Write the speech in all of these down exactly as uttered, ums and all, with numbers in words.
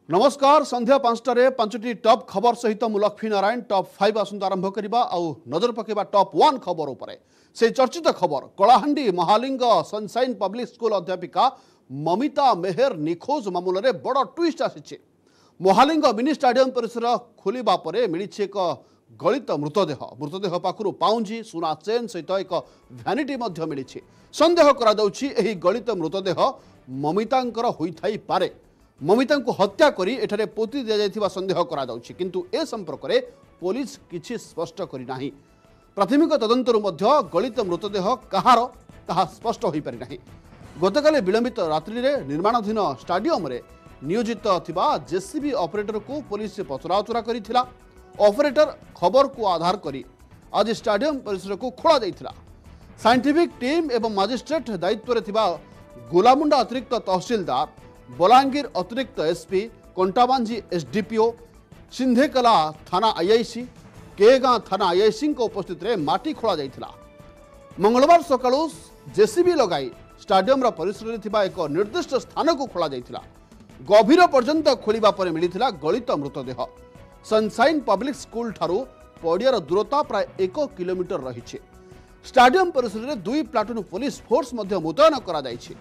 नमस्कार संध्या पांचटारे पांचटी टॉप खबर सहित मु लक्ष्मी नारायण टॉप फाइव आसंत आरंभ करबा आउ नजर पकेबा टॉप वन खबर उपरे से चर्चित खबर Kalahandi Mahaling sunshine public school अध्यापिका ममिता मेहर निखोज मामलें बड़ ट्विस्ट आसी महालिंग मिनी स्टाडियम परिसर खोलिबा परे मिलिछि एक गलित मृतदेह मृतदेह पाखरु पाउंजी सुना चेन सहित एक भ्यानिटी मध्य मिलिछि संदेह करा जाउछि एही गलित मृतदेह ममितांकर होइथाई पारे ममिता को हत्या करी एठारे पोती दिया जायथिबा संदेह करा जाउछि किंतु ए संपर्क में पुलिस किछि स्पष्ट करि नाही प्राथमिक तदंतरु मध्य गलित मृतदेह कहार ताहा स्पष्ट होई पारि नाही गतकाले विलंबित रात्रि रे निर्माणाधीन स्टाडियम रे नियोजित थिबा जेसीबी ऑपरेटर को पुलिस पचराउचरा करिथिला ऑपरेटर खबर को आधार करी आज स्टाडियम परिसर को खोला जाइथिला साइंटिफिक टीम एवं मजिस्ट्रेट दायित्व रे थिबा गोलामुंडा अतिरिक्त तहसीलदार बलांगीर अतिरिक्त एसपी कंटाबांजी एसडीपीओ सिंधेकला थाना आईआईसी केगां थाना आईआईसी उपस्थित रे माटी खोला जाइथिला मंगलवार सकाळु जेसीबी लगाई स्टाडियम परिसर रे थिबा एक निर्दिष्ट स्थान को खोला जाइथिला गभीर पर्यंत खोलिबा परे मिलिथिला गलित मृतदेह सनशाइन पब्लिक स्कूल ठारू पड़ियार दूरता प्राय एक किलोमीटर रही स्टाडियम परिसर रे दुई प्लाटून पुलिस फोर्स मध्य मुतयन करा जाइछि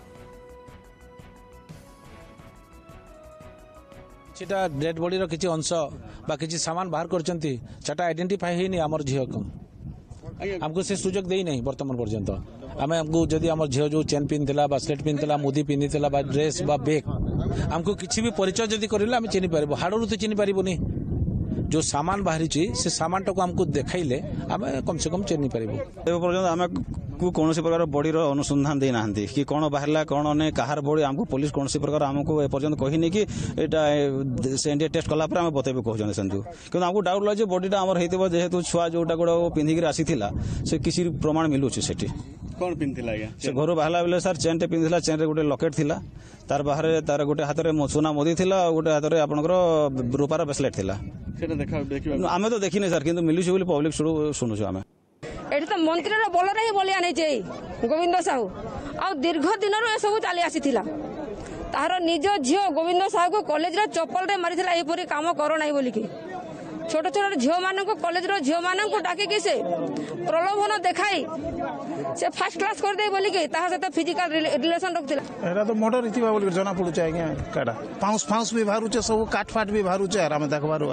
सेटा डेड बॉडी रो किछि अंश बा किछि सामान बाहर करचंती सेटा आइडेंटिफाई हेनी हमर झियो को हमको से सुजोग देई नहीं वर्तमान पर्यंत आमे हमको जदी हमर झियो जो चेन पिन थिला बा स्लेट पिन थिला मुदी पिन थिला बा ड्रेस बा बैग हमको किछि भी परिचय जदी करिला हम चिनि परबो हाडरू तो चिनि परबोनी जो सामान बाहरी से सामान को हमको देखाइले आम कम से कम चिन्ह पार्बू पर्यटन आम को कौन प्रकार बॉडी अनुसंधान देना कि कौन बाहर कौन ने कहार बॉडी आमको पुलिस कौन प्रकार आमको एपर्यंत कहनी कि एनडीए टेस्ट कलापर आम बतेबे कहते सेमती कि आमको डाउट लगे बॉडीटा आम हो जेहेतु छुआ जोटा गोड़ पिंधिक आसी से किसी प्रमाण मिलूँ से कौन पिंधिला से घर बाहर बेले सार चेन टे पिंधिला चेन रे गोटे लकेट थिला तार बाहर तार गोटे हाथ में सुना मोदी थिला गोटे हाथ में आपनकर रूपार ब्रेसलेट थिला सेटा देखा देखिबा आमे तो देखिने सर किंतु मिलुछि बोली पब्लिक सुनुछु आमे एठी तो मंत्री रो बोल रही बोली आने जे गोविंद साहू आ दीर्घ दिन रो ए सब चली आसीथिला तार निज झियो गोविंद साहू को कॉलेज रे चप्पल रे मारिथिला ए परी काम करो नाही बोली की छोट छोट झियो मान को कॉलेज रो झियो मान को डाकी कि से प्रलोभन देखाई से फर्स्ट क्लास कर दे बोली की ताहा से फिजिकल रिलेशन रखथिला एरा तो मोटर इथिबा बोली जना पडुछ आज्ञा काडा पाउस फाउस भी बाहरुचे सब काट फाट भी बाहरुचे आर हम देखबारु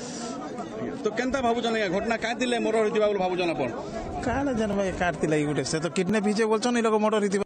तो केनता भाबु जने घटना का दिले मोटर इथिबा बोल भाबु जना पण काडा जन भाई काट दिला गुटे से तो किडनैप हिजे बोलछन इ लोग मोटर इथिबा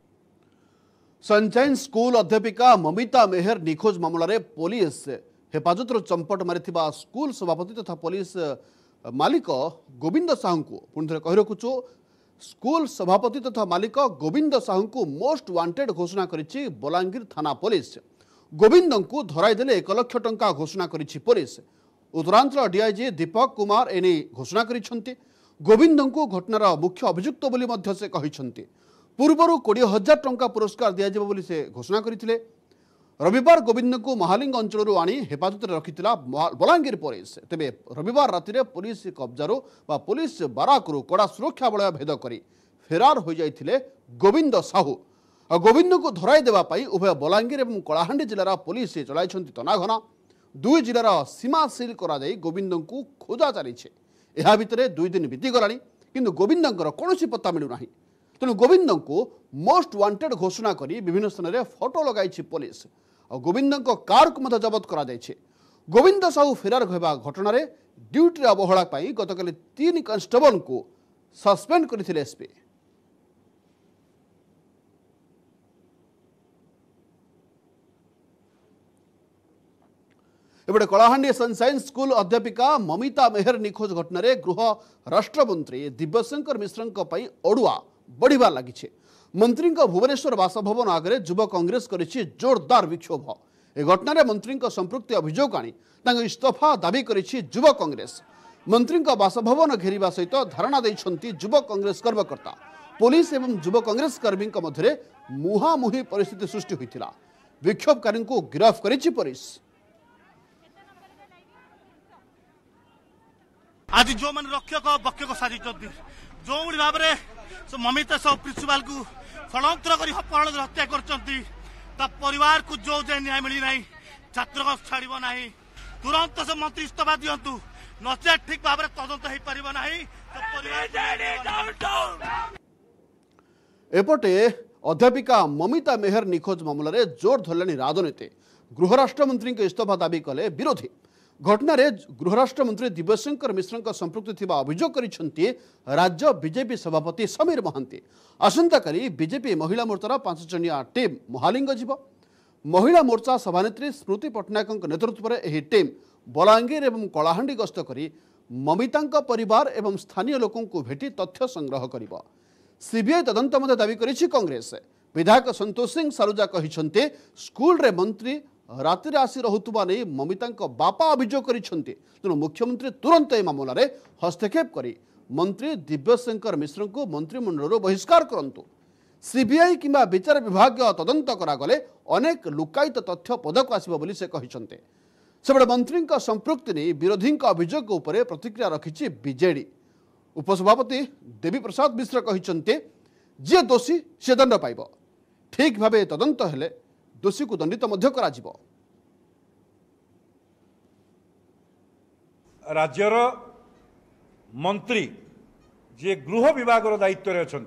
सनशाइन स्कूल अध्यापिका ममिता मेहर निखोज मामला रे पुलिस हेफाजतर चंपट मारिथिबा स्कूल सभापति तथा पुलिस मालिक गोविंद साहू को पुणी थे कही रखुचु स्कूल सभापति तथा मालिक गोविंद साहू को मोस्ट वांटेड घोषणा करिछि बलांगीर थाना पुलिस गोविंद को धराई देले एक लक्ष टंका घोषणा करिछि पुलिस उत्तरांचल डीआईजी दीपक कुमार एने घोषणा करिसेंति गोविंद को घटनार मुख्य अभियुक्त बोली मध्य से कहिसेंति पूर्वरु कोड़े हजार टंका पुरस्कार दिया जाबो बोली से घोषणा करिथिले रविवार गोविंद को महालिंग अंचल आनी हेफाजत रखिथिला बलांगीर पुलिस तेबे रविवार राति पुलिस कब्जारू बा पुलिस बाराकरू कड़ा सुरक्षा बलय भेद करी फेरार हो जाइथिले गोविंद साहू और गोविंद को धराई देबा पाई उभय बलांगीर और कलाहांडी जिलार पुलिस चलाइछंती तनाघना दुई जिलार सीमा सील करा जाई गोविंद को खोजा चलीछे एहा भितरे दुई दिन बीती गलानी किंतु गोविंदंकर कोनोसी पत्ता मिलु नाही तेणु गोविंद को मोस्ट वांटेड घोषणा करी विभिन्न स्थान में फोटो लगाई पुलिस और गोविंद कार को मत जबत करा जायछे गोविंद साहू फेरार होगा घटना ड्यूटी अवहेला गतकाली तीन कन्स्टेबल को सस्पेंड करथिले एसपी एपटे कलाहांडी सनशाइन स्कूल अध्यापिका ममिता मेहर निखोज घटना गृह राष्ट्रमंत्री दिव्यशंकर मिश्र अड़ुआ बढ़िबार लगी मंत्री भुवनेश्वर बासभवन आगे युवा कांग्रेस करिछि जोरदार विक्षोभ ए घटना मंत्री संपृक्ति अभियोग आनी इस्तफा दाबी करिछि युवा कांग्रेस मंत्री बासभवन घेरिबा सहित धारणा दैछंती युवा कांग्रेस कर्मकर्ता पुलिस एवं युवा कांग्रेस कर्मी मध्य मुहांमुही परिस्थिति सृष्टि होइतिला विक्षोभकारी को गिरफ्त करिछि पुलिस आज जो मन रक्षक बक्षक साजी जो भाव में ममिता सब प्रिंसिपाल को षड्यंत्र कर अपहरण हत्या कर परिवार को जो न्याय मिली ना छात्र छाड़ ना तुरंत से मंत्री इस्तीफा दिंतु नचे ठीक भाव में तदंत हो पार ना एपटे अध्यापिका ममिता मेहर निखोज मामलें जोर धरले राजनीति गृहराष्ट्रमंत्री इस्तीफा दाबी कले विरोधी घटना गृहराष्ट्रमंत्री दिव्यशंकर मिश्र संपृक्ति थिबा अभियोग करिसेंती राज्य बीजेपी सभापति समीर महांती आसंता करी बीजेपी महिला मोर्चार पांच जणिया टीम महालिंग जीव महिला मोर्चा सभानेत्री स्मृति पट्टनायक नेतृत्व में यह टीम बलांगीर एवं कलाहांडी गस्त करी ममिता परिवार एवं स्थानीय लोकों को भेटी तथ्य संग्रह करिबा सीबीआई तदंत मध्य दाबी करिछि कांग्रेस विधायक संतोष सिंह सालुजा कहिसेंते स्कूल रे मंत्री राति आसी रहुतुबा नहीं ममिता बापा अभियोग करिसेंते तेणु मुख्यमंत्री तुरंत ए मामलें हस्तक्षेप करी मंत्री दिव्यशंकर मिश्र को मंत्रिमंडल बहिष्कार करंतु सीबीआई किंबा विचार विभाग तदंत करागले अनेक लुकायित तथ्य पदक आसिबो बोली से कहिसेंते सेबडे मंत्री संपृक्ति नहीं विरोधी अभियोग उपर प्रतिक्रिया रखिछि बीजेडी उपसभापति देवी प्रसाद मिश्र कहिसेंते जे दोषी से दंड पाइब ठीक भाव तदंत हेले दोषी को दंडित मध्य कराजिबो। राज्यर मंत्री जे गृह विभाग दायित्व अच्छा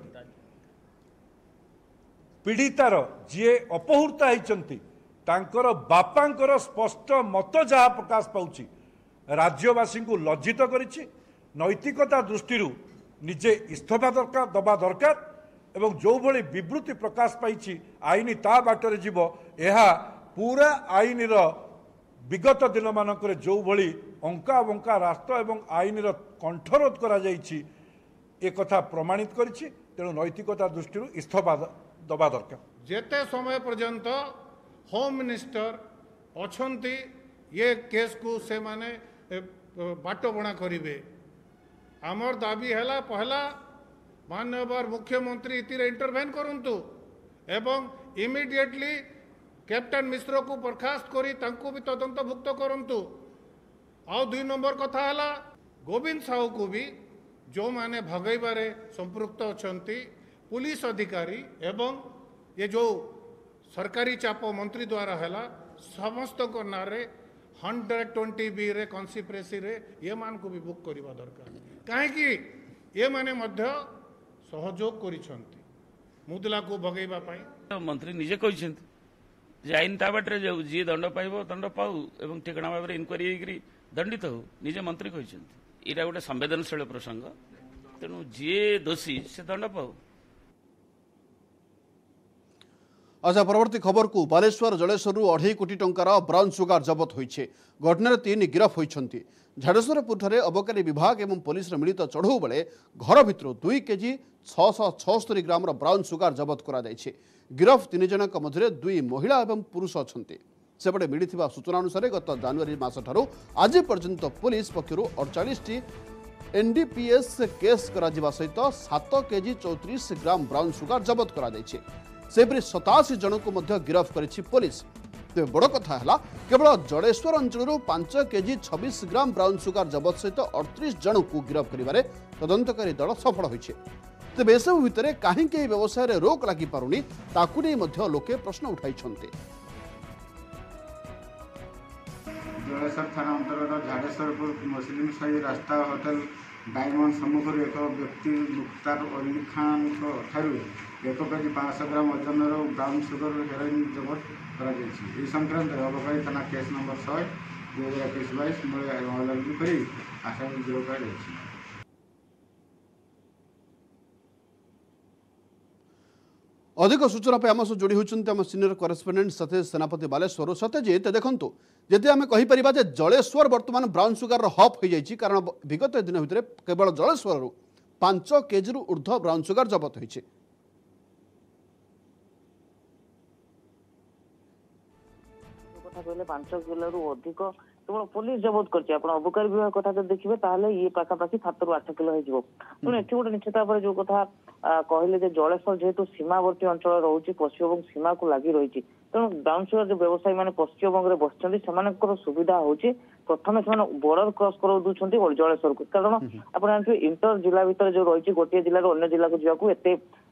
पीड़ितार जी अपहृता होती तांकर बापांकर स्पष्ट मत जहाँ प्रकाश पाउछि राज्यवासी को लज्जित करिछि नैतिकता दृष्टि निजे इस्तीफा दरकार दबा दरकार एवं जो भली विवृत्ति प्रकाश पाई आईन ता बाटर जीव यह पूरा आईन विगत दिन मानक जो भली अंका बंका राष्ट्र एवं आईन कंठरोध करा जाइछि ए कथा प्रमाणित करिछि तेणु नैतिकता दृष्टि इस्तीफा दबा दरकार जेते समय पर्यंत होम मिनिस्टर अछंती ये केस को से माने बाट बणा करिवे आमर दाबी है पहला माननीय मुख्यमंत्री इतिर इंटरवेन करंतु एवं इमिडिएटली कैप्टन मिश्र को बर्खास्त करी तांको भी तदंतभुक्त करंतु आउ दुई नंबर कथा है गोविंद साहू को भी जो माने भगैबारे संपृक्त अछंती पुलिस अधिकारी एवं ये जो सरकारी चाप मंत्री द्वारा है समस्त नारे हंड्रेड ट्वेंटी बी रे कन्सिप्रेसी रे ये मान को भी बुक करवा दरकार कहीं ये माने मध्य सहयोग करिसेंती मुदला को भगैबा पाई मंत्री निजे कहिसेंती जे आईन ता बाटरे जाऊ जी दंड पाइबो दंड पाऊ एवं ठिकाना भाव इनक्वारी होकरी दंडित हो निजे मंत्री कहिसेंती इरा गोटे संवेदनशील प्रसंग तेणु जी दोषी से दंड पाऊ। अच्छा परवर्ती खबर को बालेश्वर जलेश्वर अढ़ाई कोटी टंकार ब्राउन सुगार जबत होइछे घटना तीन गिरफ होइछंती झाड़ेश्वरपुर अबकारी विभाग एवं पुलिस मिलित चढ़ऊ बेले घर भितर दुई केजी छःश छस्तरी ग्राम ब्राउन सुगार जबत करा जायछि गिरफ तीन जनक मध्य दुई महिला एवं पुरुष अच्छा सेपटे मिलिथिबा सूचना अनुसार गत जनवरी मास ठारू आज पर्यंत पुलिस पक्षरु अड़चाश टी एनडीपीएस केस करा जिबा सहित सात केजी चौतीस ग्राम ब्राउन सुगार जबत करा जायछि सेपरी सताशी जन को मध्य गिरफ करिछि पुलिस तेज बड़ कथा है केवल जड़ेश्वर अंचल पांच केजी छब्बीस ग्राम ब्राउन सुगार जबत सहित अड़तीस जन को गिरफ कर तदंतकारी दल सफल होइछे तेज एसबू भितर कहीं व्यवसाय रोक लगी पारुनी ताकू नहीं लोके प्रश्न उठाई। जलेश्वर थाना अंतर्गत झाड़ेश्वरपुर मुस्लिम साही रास्ता होटेल डायमंड सम्मुख एक व्यक्ति मुख्तार अली खान ठारू एक केजी पाँच सौ ग्राम ओजन ब्राउन सुगर हेरोइन जबत कर संक्रांत अबकारी थाना केस नंबर शहे दुई हजार एक बैश मलगी कर आसामी गिरफ कर। अधिक सूचना पे आम सह जोड़ी होती आम सीनियर करेस्पोंडेंट सतेज सेनापति बालेश्वर सतेज ये देखो जदि आम कहीपर जे जलेश्वर बर्तमान ब्राउन सुगार हब हो जाए कारण विगत दिन भितर केवल जलेश्वर पांच केजी ऊर्ध्व ब्राउन सुगार जबत होइछे। पांच किलो अधिक केवल पुलिस जबत कर अबकारी विभाग कथा जो देखिए ये पाखापाखि सात रु आठ किलो हो तेणु एटी गोटे निश्चित भाव जो कथा कहले जलेश्वर जेहेतु सीमावर्ती अंचल रोचे पश्चिमबंग सीमा को लगी रही तेणु ब्राउन सुगर जो व्यवसायी मैंने पश्चिमबंग में बसर सुविधा होची प्रथम से बॉर्डर क्रॉस कर जलेश्वर को कारण आप इंटर जिला भितर जो रही गोटे जिले अन्य जिला को जावाक एत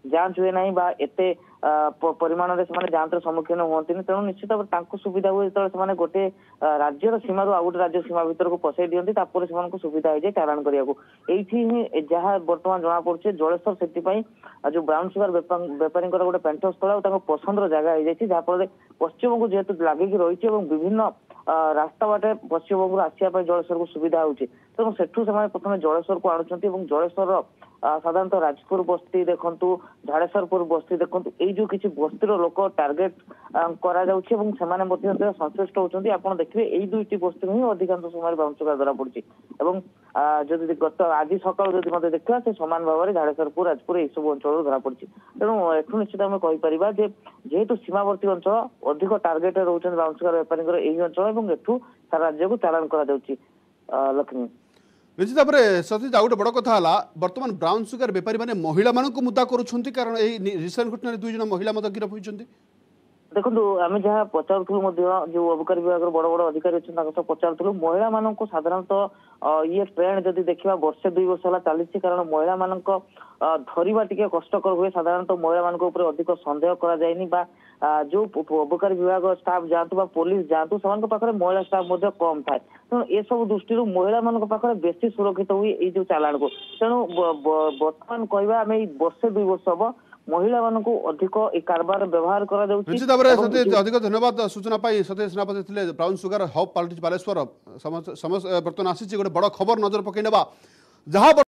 जांच हुए नहीं बा एते परिमाण में से जांचर सम्मुखीन हुअन्ति तेणु निश्चित भाव तांको सुविधा हुए जो गोटे राज्यर सीमा रू आ गोटे राज्य सीमा भितर को पसई दियंती तापर से सुविधा हो जाए चालाण करिया ये जहाँ बर्तमान जना पड़े जलेश्वर से जो ब्राउन सुगर बेपारी गोटे पेंट स्थल पसंद जगह हो जाए जहाँफल पश्चिम को जेहेतु लगिकी रही विभिन्न रास्ता बाटे पश्चिमबंग आसपा जलेश्वर को सुविधा होती तेणु सेठू से प्रथम जलेश्वर को आणुंट जलेश्वर साधारणतः राजपुर बस्ती देखु झाड़ेश्वरपुर बस्ती देखु ये जो किसी बस्तीर लोक टार्गेट करा संश्लिष्ट होती आप देखिए यही दुईटी बस्ती ही अधिकांश समय बाउंसुगा धरा पड़ी जदि गत आज सकाल जब मतलब देखा से सामान भाव में झाड़ेश्वरपुर राजपुर यह सब अंचल धरा पड़ी तेणु एठू निश्चित आम कहीपर जेहेतु सीमावर्ती अंचल अधिक टार्गेट रोच बाउंसुगा बेपारी यही अंचल एठू सारा राज्य को चालाण कर लक्ष्मी निश्चित भाव में सतीश आ गए बड़ कथा बर्तमान ब्राउन सुगर बेपारी मैंने महिला मुद्दा करुँच कारण रिसेंट घटना दुई जन महिला गिरफ होती देखो आम जहाँ पचारूँ जो अबकारी विभाग बड़ बड़ अधिकारी अच्छे पचारूँ महिला मान साधारणतः ये ट्रेंड जदि देखा वर्षे दुई वर्ष है चली कारण महिला मान धरवा टे कष्टकर हुए साधारणतः महिला मान अधिक सन्देह करा जो अबकारी विभाग स्टाफ जातु पुलिस जातु से महिला स्टाफ कम थाए तेणु ए सब दृष्टि महिला मान पाखे बेसी सुरक्षित हुए ये जो चालाण को तेणु बर्तमान कहवा आम वर्षे दुई वर्ष हम महिला मान अधिक कारबार व्यवहार कर निश्चित भाव में सतीश अधिक धन्यवाद सूचना सतीश सेनापति थे ब्राउन सुगर हब पलटि बालेश्वर बर्तमान आसी गोटे बड़ खबर नजर पकईना जहाँ